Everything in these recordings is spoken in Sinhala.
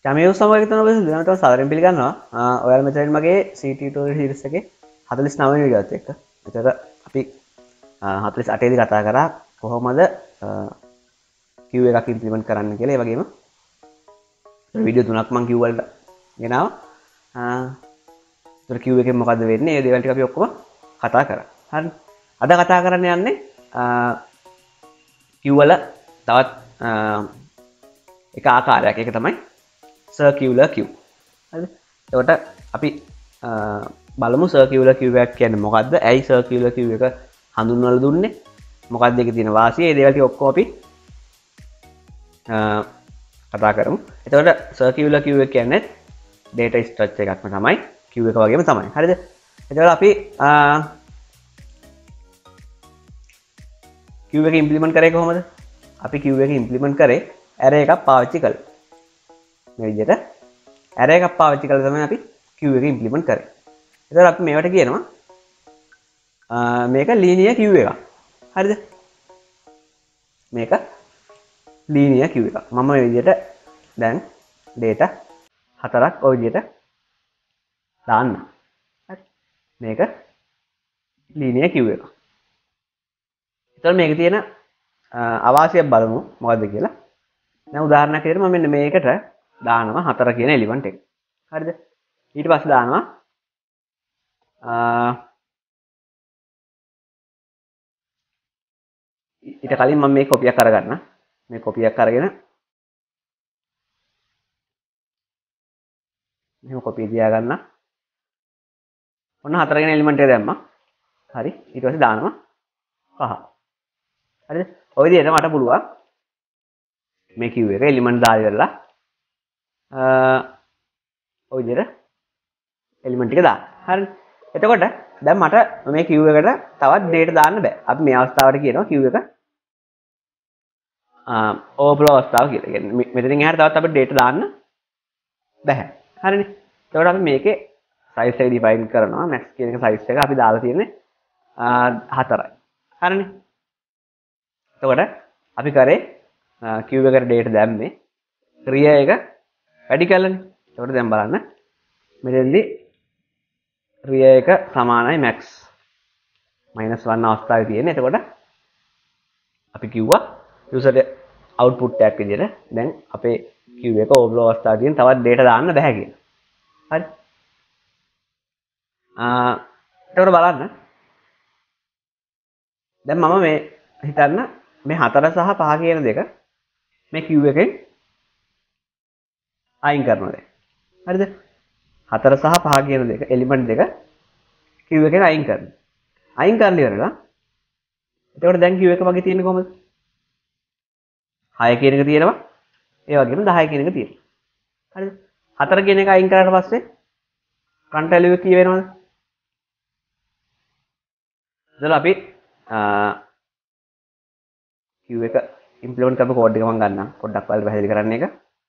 කැමියෝ සමග තමයි ඔබ දෙනවට සාදරයෙන් පිළිගන්නවා. ඔයාලා මෙතනින් මගේ C tutorial series එකේ 49 වෙනි වීඩියෝත් එක්ක. ඒතර අපි 48 දී කතා කරා කොහොමද queue එකක් ඉම්ප්ලිමන්ට් කරන්න කියලා. ඒ වගේම වීඩියෝ තුනක් මම queue වලට ගෙනාවා. ඒතර queue එකෙන් මොකද්ද වෙන්නේ? ඒ දේවල් ටික අපි ඔක්කොම කතා කරා. හරි. අද කතා කරන්න යන්නේ queue වල තවත් එක ආකාරයක්. ඒක තමයි circular queue. හරිද? එතකොට අපි බලමු circular queue එකක් කියන්නේ මොකද්ද? ඇයි circular queue එක හඳුන්වලා දුන්නේ? මොකක්ද ඒකේ තියෙන වාසිය? මේ දේවල් ටික ඔක්කොම අපි කතා කරමු. එතකොට circular queue එක කියන්නේ data structure එකක්ම තමයි. queue එක වගේම තමයි. හරිද? එතකොට අපි queue එක implement කරේ කොහොමද? අපි queue එක implement කරේ array එකක් පාවිච්චි කළා. මේ විදිහට array එකක් පාවිච්චි කරලා තමයි අපි queue එක implement කරේ. එතකොට අපි මේවට කියනවා මේක linear queue එකක්. හරිද? මේක linear queue එකක්. මම මේ විදිහට දැන් data හතරක් ඔය විදිහට දාන්න. හරි. මේක linear queue එකක්. එතකොට මේකේ තියෙන අවාසියක් බලමු මොකද්ද කියලා. දැන් උදාහරණයක් විදිහට මම මෙන්න මේකට දානවා 4 කියන එලිමන්ට් එක. හරිද? ඊට පස්සේ දානවා ඊට කලින් මම මේ කොපියක් අරගන්න. මේ කොපියක් අරගෙන මෙහෙම කොපිය තියාගන්න. ඔන්න 4 කියන එලිමන්ට් එක දැම්මා. හරි. ඊට පස්සේ දානවා 5. හරිද? ඔය විදිහට මට පුළුවන් මේ queue එක එලිමන්ට් දාලා ඉවරලා ඔය විදිහට එලිමන්ට් ටික දාන්න. හරිද? එතකොට දැන් මට මේ queue එකට තවත් data දාන්න බෑ. අපි මේ අවස්ථාවට කියනවා queue එක overflow අවස්ථාව කියලා. කියන්නේ මෙතනින් එහාට තවත් අපිට data දාන්න බෑ. හරිනේ. එතකොට අපි මේකේ size එක define කරනවා. max කියන එක size එක අපි දාලා තියෙන්නේ 4යි. හරිනේ. එතකොට අපි කරේ queue එකට data දැම්මේ ක්‍රියා එක වැඩි කළානේ. එතකොට දැන් බලන්න මෙතෙන්දී ක්‍රියා එක සමානයි max -1 අවස්ථාවේ තියෙන්නේ. එතකොට අපි කිව්වා user output එකක් විදිහට දැන් අපේ queue එක overflow අවස්ථාවේ තියෙන තවත් data දාන්න බෑ කියලා. හරි. එතකොට බලන්න දැන් මම මේ හිතන්න මේ 4 සහ 5 කියන දෙක මේ queue එකෙන් අයින් කරනවා දැන්. හරිද? 4 සහ 5 කියන දෙක එලිමන්ට් දෙක queue එකෙන් අයින් කරනවා. අයින් කරන්න ඉවරලා එතකොට දැන් queue එක වගේ තියෙන්නේ කොහමද? 6 කියන එක තියෙනවා. ඒ වගේම 10 කියන එක තියෙනවා. හරිද? 4 කියන එක අයින් කරාට පස්සේ front value එක කී වෙනවද? එතකොට අපි queue එක implement කරපු code එක මම ගන්නම්. පොඩ්ඩක් ඔයාලට පැහැදිලි කරන්න එක.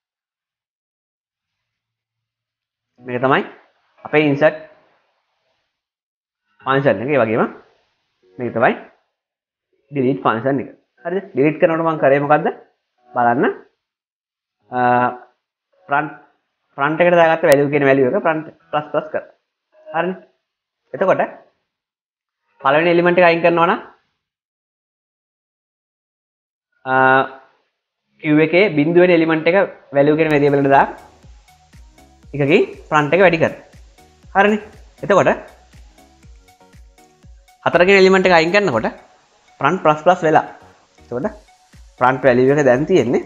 මේක තමයි අපේ insert function එක. ඒ වගේම මේක තමයි delete function එක. හරිද? delete කරනකොට මම කරේ මොකද්ද? බලන්න front එකට දාගත්ත value කියන value එක front plus plus කරා. හරිනේ? එතකොට පළවෙනි element එක අයින් කරනවා නම් queue එකේ බිඳුව වෙන element එක value කියන variable එකට දාලා එකකින් front එක වැඩි කරනවා. හරිනේ? එතකොට 4 කියන element එක අයින් කරනකොට front plus plus වෙලා. එතකොට front value එක දැන් තියෙන්නේ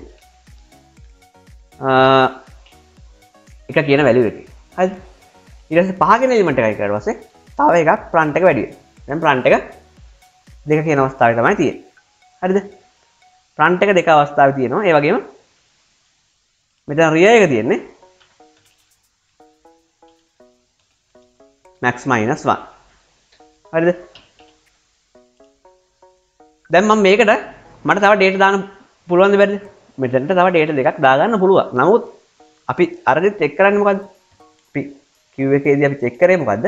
එක කියන value එකේ. හරිද? ඊට පස්සේ 5 කියන element එක අයින් කරලා පස්සේ තව එකක් front එක වැඩි වෙනවා. දැන් front එක 2 කියන අවස්ථාවේ තමයි තියෙන්නේ. හරිද? front එක 2 අවස්ථාවේ තියෙනවා. ඒ වගේම මෙතන rear එක තියෙන්නේ max -1. හරිද? දැන් මම මේකට මට තව data දාන්න පුළුවන්ද බැරිද? මෙතනට තව data දෙකක් දාගන්න පුළුවන්. නමුත් අපි අරගෙන check කරන්නේ මොකද්ද? අපි queue එකේදී අපි check කරේ මොකද්ද?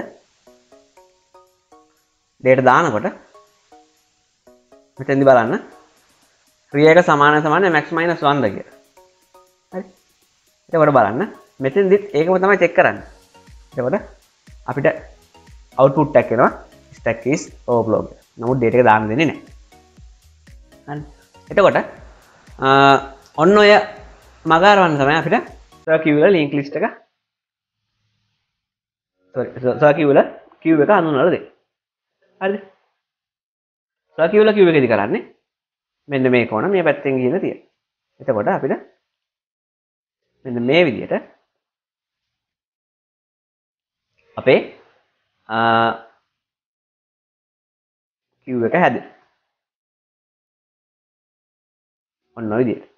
data දානකොට මෙතෙන්දි බලන්න ක්‍රියා එක සමාන max -1ද කියලා. හරි. එතකොට බලන්න මෙතනදිත් ඒකම තමයි චෙක් කරන්නේ. එතකොට අපිට output එකක් එනවා stack is overflow. නමුත් data එක දාන්න දෙන්නේ නැහැ. හරි. එතකොට ඔන්න ඔය මගාරවන්න තමයි අපිට circular link list එක circular queue එක හඳුන්වලා දෙන්නේ. හරිද? circular queue එකේදී කරන්නේ මෙන්න මේ කොන මේ පැත්තෙන් ගිහින් තියෙනවා. එතකොට අපිට මෙන්න මේ විදිහට අපේ queue එක හැදෙනවා. ඔන්න ඔය විදිහට.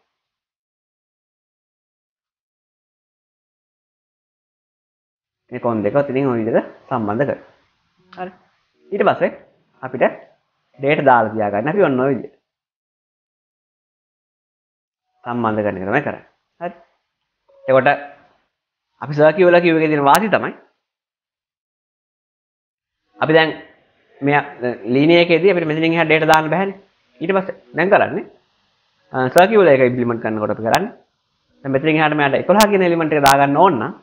මේ කොන් දෙකත් ඉතින් ඔය විදිහට සම්බන්ධ කරගන්න. හරි. ඊට පස්සේ අපිට data දාලා තියාගන්න අපි ඔන්න ඔය විදිහට සම්බන්ධ කරන එක තමයි කරන්නේ. හරි. එතකොට අපි circular queue එකේ තියෙන වාසිය තමයි අපි දැන් මේ linear එකේදී අපිට මෙතනින් එහාට data දාන්න බෑනේ. ඊට පස්සේ දැන් කරන්නේ circular එක implement කරනකොට අපි කරන්නේ දැන් මෙතනින් එහාට මෙයාට 11 කියන element එක දාගන්න ඕන නම්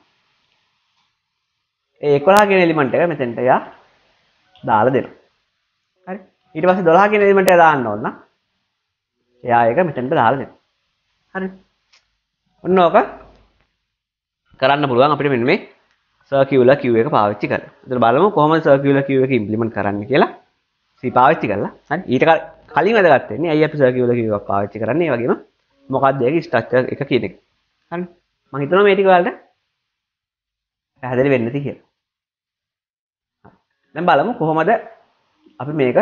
ඒ 11 කියන element එක මෙතෙන්ට යා දාලා දෙනවා. හරි. ඊට පස්සේ 12 කියන element එක දාන්න ඕන නම් එයා ඒක මෙතෙන්ට දාලා දෙනවා. හරි. ඔන්න ඕක කරන්න පුළුවන් අපිට මෙන්න මේ circular queue එක පාවිච්චි කරලා. ඒතර බලමු කොහොමද circular queue එක implement කරන්න කියලා. C පාවිච්චි කරලා. හරි. ඊට කලින් වැදගත් වෙන්නේ ඇයි අපි circular queue එකක් පාවිච්චි කරන්නේ? ඒ වගේම මොකක්ද ඒකේ structure එක කියන එක. හරි. මම හිතනවා මේ ටික වලට පැහැදිලි වෙන්න ඇති කියලා. දැන් බලමු කොහොමද අපි මේක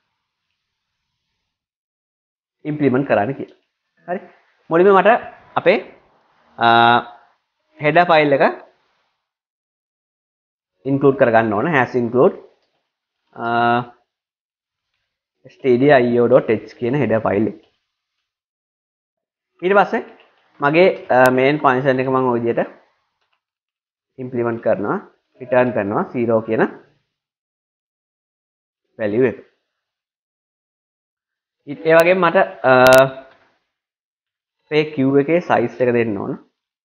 implement කරන්න කියලා. හරි. මුලින්ම මට අපේ header file එක include කරගන්න ඕන has include stdio.h කියන header file එක. ඊට පස්සේ මගේ main function එක මම ඔය විදිහට implement කරනවා return කරනවා 0 කියන value එක. ඒ වගේම මට මේ queue එකේ size එක දෙන්න ඕන.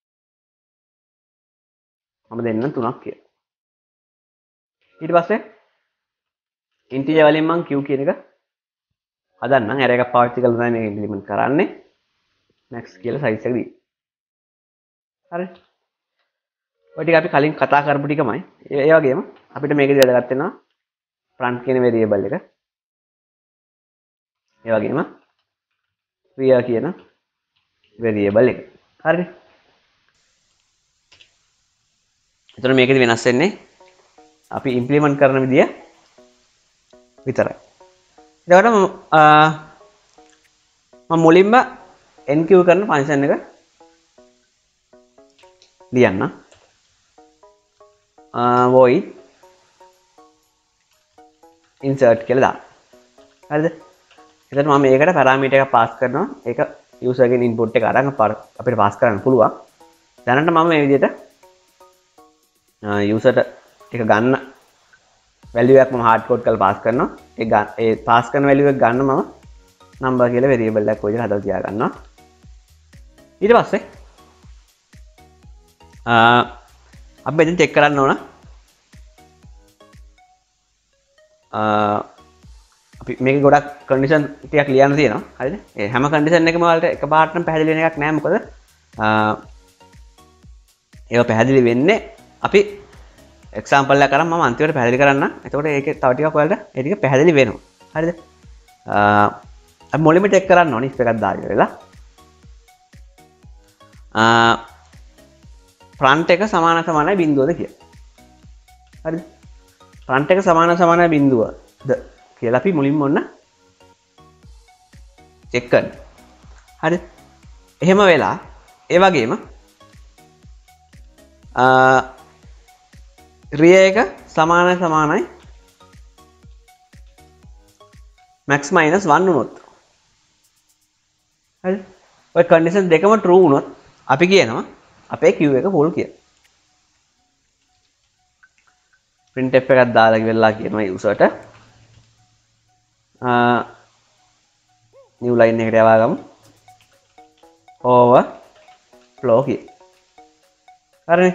මම දෙන්නම් 3ක් කියලා. ඊට පස්සේ integer වලින් මම queue කියන එක හදන්නම්. array එකක් පාවිච්චි කරලා තමයි මේක implement කරන්නේ. max කියලා size එක දී. හරි. ඔය ටික අපි කලින් කතා කරපු ටිකමයි. ඒ වගේම අපිට මේකේදී වැදගත් වෙනවා front කියන variable එක. ඒ වගේම rear කියන variable එක. හරිද? එතකොට මේකේදී වෙනස් වෙන්නේ අපි implement කරන විදිය විතරයි. එතකොට මම මුලින්ම enqueue කරන function එක ලියන්න. void insert කියලා දාන්න. හරිද? එතකොට මම මේකට parameter එකක් pass කරනවා. ඒක user ගෙන් input එක අරන් අපිට pass කරන්න පුළුවන්. දැනට මම මේ විදිහට user එක ගන්න value එකක් මම hard code කරලා pass කරනවා. ඒ pass කරන value එක ගන්න මම number කියලා variable එකක් ඔය විදිහට හදලා තියා ගන්නවා. ඊට පස්සේ අපි මෙතන check කරන්න ඕන අපි මේක ගොඩක් condition ටිකක් ලියන්න තියෙනවා. හරිද? ඒ හැම condition එකම වලට එකපාරටම පැහැදිලි වෙන එකක් නෑ. මොකද ඒව පැහැදිලි වෙන්නේ අපි example එකක් අරන් මම අන්තිමට පැහැදිලි කරන්න. එතකොට ඒකේ තව ටිකක් ඔයාලට ඒ ටික පැහැදිලි වෙනවා. හරිද? අපි මුලින්ම check කරන්න ඕනේ if එකක් දාගෙන වෙලා. front එක සමානයි බිඳුවද කියලා. හරිද? front එක සමානයි බිඳුවද කියලා අපි මුලින්ම ඔන්න check කරන්න. හරිද? එහෙම වෙලා ඒ වගේම rear එක සමානයි max minus 1 වුණොත්. හරිද? ඔය condition දෙකම true වුණොත් අපි කියනවා අපේ queue එක full කියලා. printf එකක් දාලා ඉවරලා කියනවා userට new line එකට යවා ගමු overflow කියලා. හරිනේ.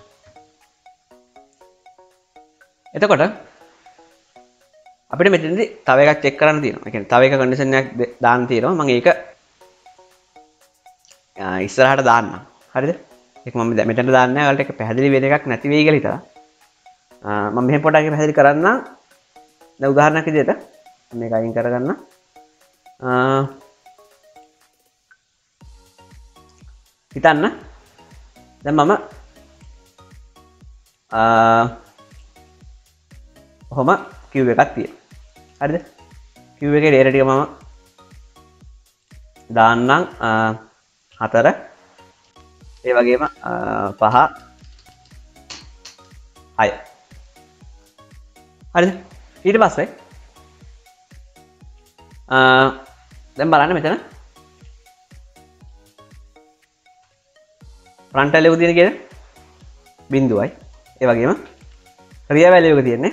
එතකොට අපිට මෙතනදී තව එකක් චෙක් කරන්න තියෙනවා. ඒ කියන්නේ තව එක කන්ඩිෂන් එකක් දාන්න තියෙනවා. මම ඒක ඉස්සරහට දාන්නම්. හරිද? ඒක මම මෙතන දාන්නේ නැහැ. ඔයාලට ඒක පැහැදිලි වෙන එකක් නැති වෙයි කියලා හිතලා. මම මෙහෙම පොඩ්ඩක් පැහැදිලි කරන්නම්. දැන් උදාහරණයක් විදිහට මේක අයින් කරගන්න. හිතන්න. දැන් මම ඔහොම කිව් එකක් තියෙනවා. හරිද? කිව් එකේ data ටික මම දාන්නම් 4 ඒ වගේම 5 6 හරිද? ඊට පස්සේ දැන් බලන්න මෙතන front value එක තියෙන කීයද? 0යි. ඒ වගේම rear value එක තියෙන්නේ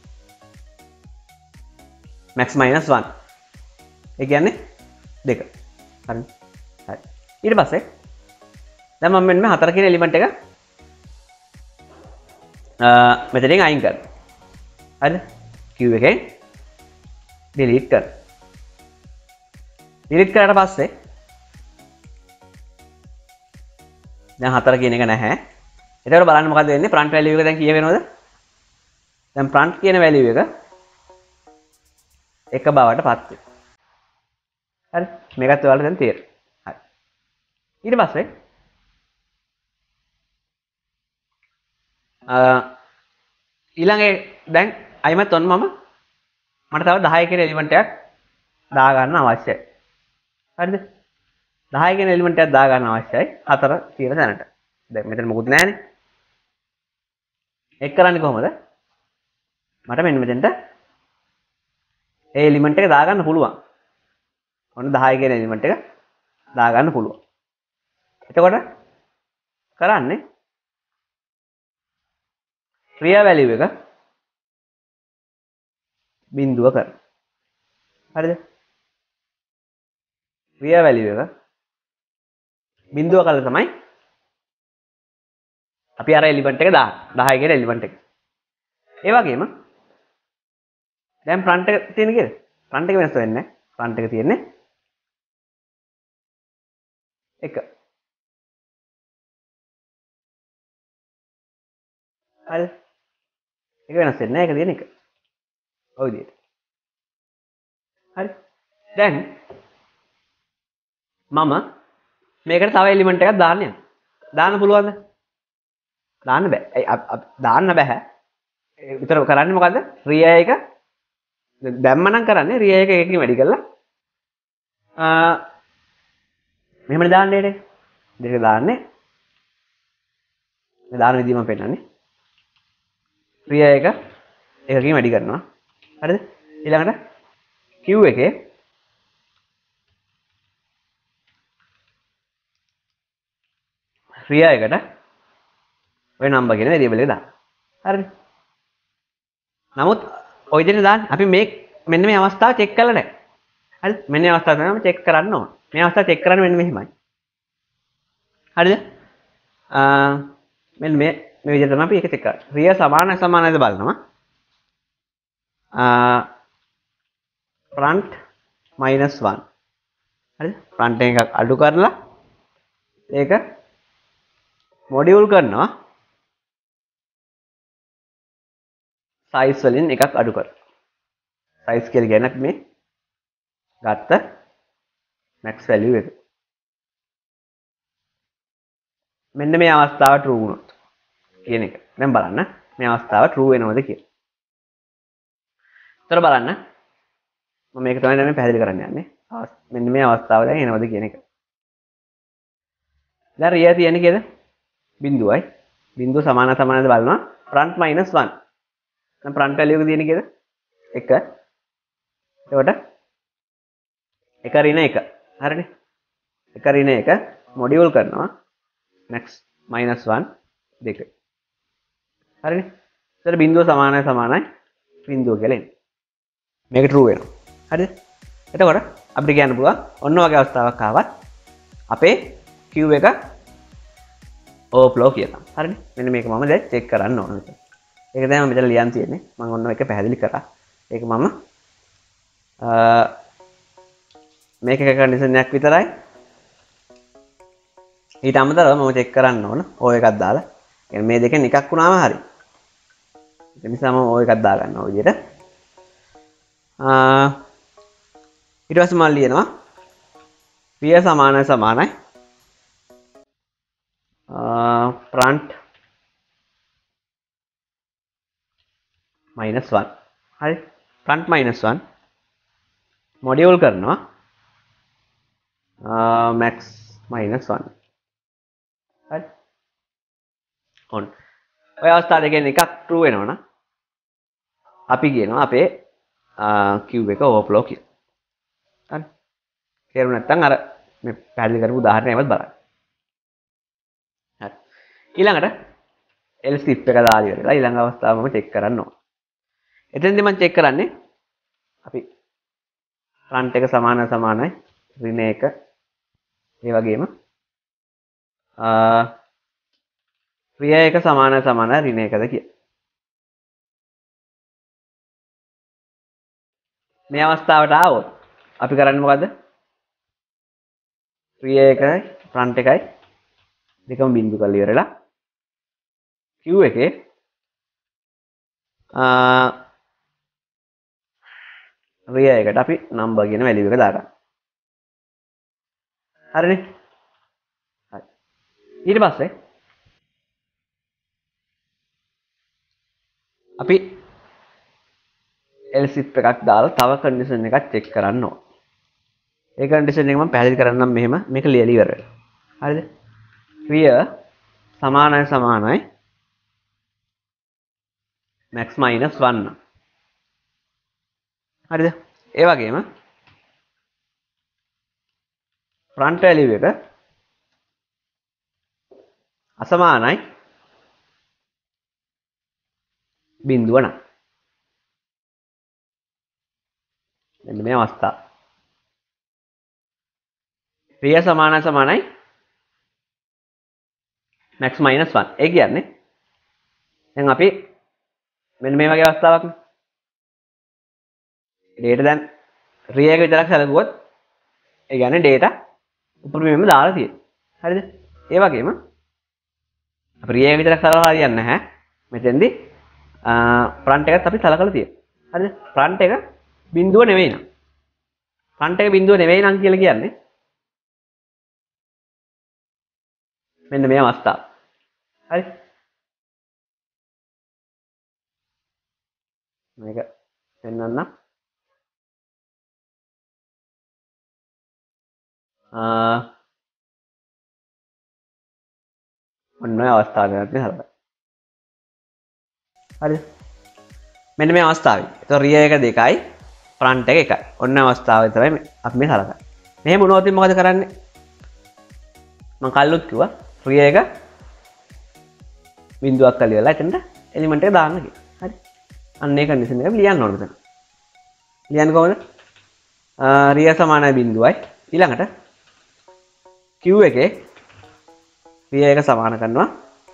max minus 1. ඒ කියන්නේ 2. හරි. හරි. ඊට පස්සේ දැන් මම මෙන්න 4 කියන එලිමන්ට් එක මෙතනින් අයින් කරනවා. හරිද? queue එකෙන් delete කරනවා. delete කරාට පස්සේ දැන් 4 කියන එක නැහැ. එතකොට බලන්න මොකද වෙන්නේ? front value එක දැන් කීය වෙනවද? දැන් front කියන value එක 1 බවට පත් වෙනවා. හරි? මේකත් ඔයාලට දැන් තේරෙනවා. හරි. ඊට පස්සේ ඊළඟේ දැන් අයිමත් ඔන්න මට තව 10 කියන එලිමන්ට් එකක් දා ගන්න අවශ්‍යයි. හරිද? 10 කියන එලිමන්ට් එකක් දා ගන්න අවශ්‍යයි 4 තියෙන තැනට. දැන් මෙතන මොකුත් නැහැනේ. එක් කරන්නේ කොහොමද? මට මෙන්න මෙතෙන්ට ඒ එලිමන්ට් එක දා ගන්න පුළුවන්. ඔන්න 10 කියන එලිමන්ට් එක දා ගන්න පුළුවන්. එතකොට කරන්නේ real value එක බිඳුව කරනවා. හරිද? real value එක බිඳුව කළා තමයි අපි අර එලිමන්ට් එක දාන්නේ 10 කියන එලිමන්ට් එක. ඒ වගේම දැන් front එක තියෙන කීයද? front එක වෙනස් වෙන්නේ නැහැ. front එක තියෙන්නේ 1. හරිද? ඒක වෙනස් වෙන්නේ නැහැ. ඒක තියෙන 1. ඔය විදිහට. හරි. දැන් මම මේකට තව එලිමන්ට් එකක් දාන්න යනවා. දාන්න පුළුවන්ද? දාන්න බෑ. දාන්න බෑ. විතර කරන්නේ මොකද්ද? රියා එක දැම්ම නම් කරන්නේ රියා එක එකකින් වැඩි කරලා මෙහෙමනේ දාන්නේ නේ. දෙක දාන්නේ. මේ දාන විදිහ මම පෙන්නන්නේ. රියා එක එකකින් වැඩි කරනවා. හරිද? ඊළඟට Q එකේ රියා එකට ඔය නම්බර් කියන වේරියබල් එක දාන්න. හරිද? නමුත් ඔය විදිහට දාන්න අපි මෙන්න මේ අවස්ථාව චෙක් කරලා නැහැ. හරිද? මෙන්න මේ අවස්ථාව තමයි චෙක් කරන්න ඕන. මේ අවස්ථාව චෙක් කරන්නේ මෙන්න මෙහෙමයි. හරිද? මෙන්න මේ විදිහට තමයි අපි ඒක චෙක් කරන්නේ. රියා සමානයිද බලනවා. front -1. හරිද? front එකක් අඩු කරලා ඒක මොඩියුල් කරනවා size වලින් එකක් අඩු කරලා. size කියලා කියන්නේ මේ ගත්ත max value එක. මෙන්න මේ අවස්ථාව true වුණොත් කියන එක. දැන් බලන්න මේ අවස්ථාව true වෙනවද කියලා. ඒතර බලන්න මම මේක තමයි දැන් පැහැදිලි කරන්න යන්නේ. මෙන්න මේ අවස්ථාව දැන් එනවද කියන එක. දැන් රියා තියෙන්නේ කීයද? බිඳුවයි. බිඳුව සමානද බලනවා. front -1. දැන් front value එක තියෙන්නේ කීයද? 1. එතකොට 1 ඍණ 1. හරිනේ. 1 ඍණ 1 මොඩියුල් කරනවා max -1 2. හරිනේ. ඒතර බිඳුව සමානයි බිඳුව කියලා එන්නේ. මේක true වෙනවා. හරිද? එතකොට අපිට කියන්න පුළුවන් ඔන්න ඔයගේ අවස්ථාවක් ආවත් අපේ Q එක ඕවර්ෆ්ලෝ කියලා. හරිනේ. මෙන්න මේක මම දැන් චෙක් කරන්න ඕන. ඒක තමයි මම මෙතන ලියන් තියෙන්නේ. මම ඔන්න එක පැහැදිලි කරා. ඒක මම මේක එක කන්ඩිෂන් එකක් විතරයි. ඊට අමතරව මම චෙක් කරන්න ඕන ඕ එකක් දාලා. يعني මේ දෙකෙන් එකක් වුණාම හරි. ඒ නිසා මම ඕ එකක් දා ගන්නවා ඔය විදිහට. ඊට පස්සේ මම ලියනවා පිය සමානයි front -1. හරි. front -1 මොඩියුල් කරනවා max -1. හරි. ඔන්න. ඔය අවස්ථාව දෙකෙන් එකක් true වෙනවනම් අපි කියනවා අපේ cube එක overflow කියලා. හරි. තේරුම් නැත්නම් අර මේ පැහැදිලි කරපු උදාහරණයවත් බලන්න. හරි. ඊළඟට else if එක දාලා ඉවරලා ඊළඟ අවස්ථාව මම චෙක් කරන්න ඕන. එතෙන්දී මම චෙක් කරන්නේ අපි front එක සමානයි ඍණ එක ඒ වගේම ක්‍රියා එක සමානයි ඍණ එකද කියලා. මේ අවස්ථාවට ආවොත් අපි කරන්නේ මොකද්ද? ක්‍රියා එකයි front එකයි දෙකම බිංදු කරලා ඉවරලා Q එකේ ක්‍රියා එකට අපි number කියන value එක දාගන්න. හරිනේ? හරි. ඊට පස්සේ අපි else if එකක් දාලා තව condition එකක් check කරන්න ඕන. ඒ condition එක මම පැහැදිලි කරන්නම් මෙහෙම මේක ලියලා ඉවර වෙලා. හරිද? ක්‍රියා සමානයි max -1. හරිද? ඒ වගේම front value එක අසමානයි බිංදුව නම්. මෙන්න මේ අවස්ථාව. ක්‍රියා සමානයි max -1. ඒ කියන්නේ දැන් අපි මෙන්න මේ වගේ අවස්ථාවක් නේ. data දැන් ක්‍රියා එක විතරක් සැලකුවොත් ඒ කියන්නේ data උපරිමයෙන්ම දාලා තියෙනවා. හරිද? ඒ වගේම අපි ක්‍රියා එක විතරක් සලකලා හරියන්නේ නැහැ. මෙතෙන්දී front එකත් අපි සලකලා තියෙනවා. හරිද? front එක බිංදුව නෙවෙයි නම්. front එක බිංදුව නෙවෙයි නම් කියලා කියන්නේ මෙන්න මේ අවස්ථාව. හරි? මේක පෙන්වන්න. ඔන්න ඔය අවස්ථාවකට හරි. හරිද? මෙන්න මේ අවස්ථාවේ. ඒතකොට රිය එක 2යි front එක 1යි. ඔන්න අවස්ථාව විතරයි අපි මේ සලකන්නේ. මෙහෙම වුණොත් මොකද කරන්නේ? මම කල්ලුත් කිව්වා රිය එක බිංදුවක් කරලා ඉවරලා එතනට එලිමන්ට් එක දාන්න කියලා. හරි. අන්න ඒ කන්ඩිෂන් එක ලියන්න ඕනේ මෙතන. ලියන්නේ කොහොමද? රිය සමානයි බිංදුවයි. ඊළඟට Q එකේ රිය එක සමාන කරනවා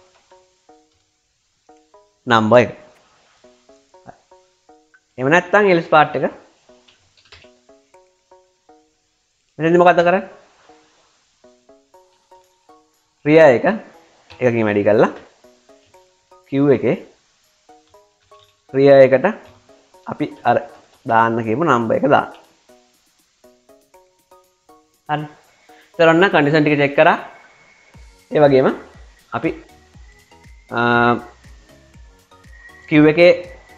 number එක. එහෙම නැත්නම් else part එක මෙතනදී මොකද්ද කරන්නේ? ක්‍රියා එක එකකින් වැඩි කරලා Q එකේ ක්‍රියා එකට අපි අර දාන්න කියමු number එක දාන්න. හරි. ඒතර ඔන්න කන්ඩිෂන් ටික චෙක් කරා. ඒ වගේම අපි Q එකේ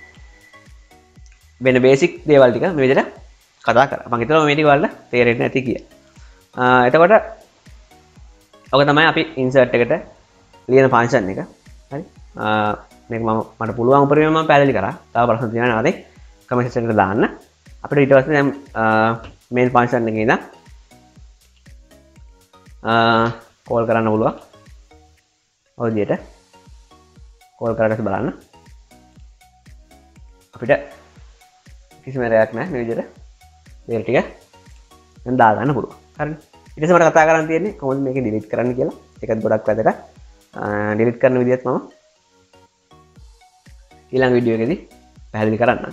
වෙන බේසික් දේවල් ටික මේ විදිහට කතා කරා. මම හිතනවා මේ ටික වලට තේරෙන්නේ නැති කියලා. එතකොට ඔක තමයි අපි ඉන්සර්ට් එකට ලියන ෆන්ක්ෂන් එක. හරි. මේක මට පුළුවන් උපරිමයෙන් මම පැහැදිලි කරා. තව ප්‍රශ්න තියෙනවා නේද? කමෙන්ට් සෙක්ෂන් එකට දාන්න. අපිට ඊට පස්සේ දැන් මේන් ෆන්ක්ෂන් එකේ ඉඳන් කෝල් කරන්න පුළුවන්. ඔය විදිහට කෝල් කරලා බලන්න. අපිට කිසිම රැයක් නැහැ මේ විදිහට මේල් ටික දැන් දාගන්න පුළුවන්. හරිනේ. ඊට පස්සේ මට කතා කරන්න තියෙන්නේ කොහොමද මේක ඩිලීට් කරන්න කියලා. ඒකත් ගොඩක් වැදගත්. ඩිලිට් කරන විදිහත් මම ඊළඟ වීඩියෝ එකේදී පැහැදිලි කරන්නම්.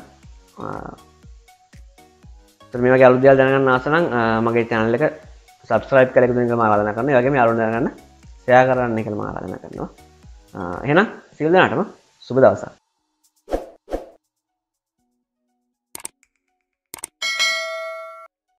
මේ වගේ අලුත් දේවල් දැනගන්න ආස නම් මගේ channel එක subscribe කරලා එකතු වෙන්න මම ආරාධනා කරනවා. ඒ වගේම යාළුවෝ දැනගන්න share කරන්න කියලා මම ආරාධනා කරනවා. එහෙනම් සියලු දෙනාටම සුබ දවසක්.